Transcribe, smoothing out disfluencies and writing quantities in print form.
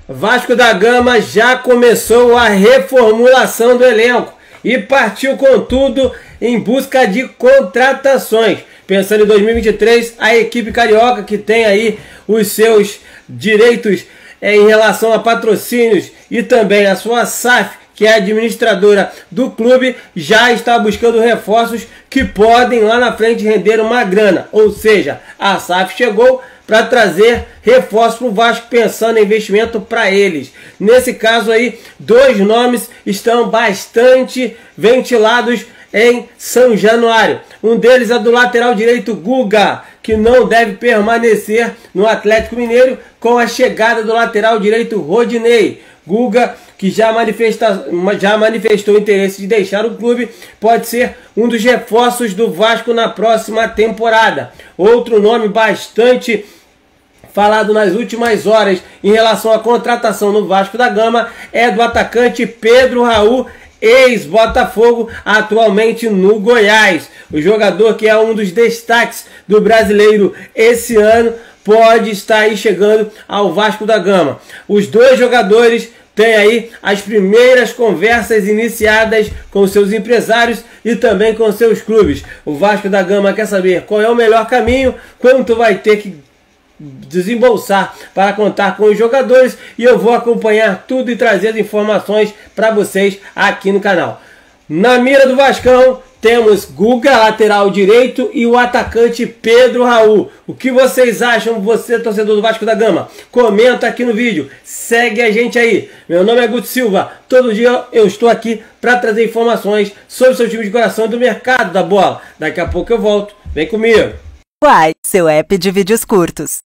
Vasco da Gama já começou a reformulação do elenco e partiu com tudo em busca de contratações. Pensando em 2023, a equipe carioca, que tem aí os seus direitos em relação a patrocínios e também a sua SAF, que é a administradora do clube, já está buscando reforços que podem lá na frente render uma grana. Ou seja, a SAF chegou para trazer reforços para o Vasco, pensando em investimento para eles. Nesse caso aí, dois nomes estão bastante ventilados em São Januário. Um deles é do lateral direito Guga, que não deve permanecer no Atlético Mineiro com a chegada do lateral direito Rodinei. Guga, que já manifestou interesse de deixar o clube, pode ser um dos reforços do Vasco na próxima temporada. Outro nome bastante falado nas últimas horas em relação à contratação no Vasco da Gama é do atacante Pedro Raul, ex-Botafogo, atualmente no Goiás. O jogador, que é um dos destaques do brasileiro esse ano, pode estar aí chegando ao Vasco da Gama. Os dois jogadores têm aí as primeiras conversas iniciadas com seus empresários e também com seus clubes. O Vasco da Gama quer saber qual é o melhor caminho, quanto vai ter que desembolsar para contar com os jogadores, e eu vou acompanhar tudo e trazer as informações para vocês aqui no canal. Na mira do Vascão temos Guga, lateral direito, e o atacante Pedro Raul. O que vocês acham, você torcedor do Vasco da Gama? Comenta aqui no vídeo, segue a gente aí. Meu nome é Guto Silva, todo dia eu estou aqui para trazer informações sobre o seu time de coração e do mercado da bola. Daqui a pouco eu volto, vem comigo. Uai, seu app de vídeos curtos.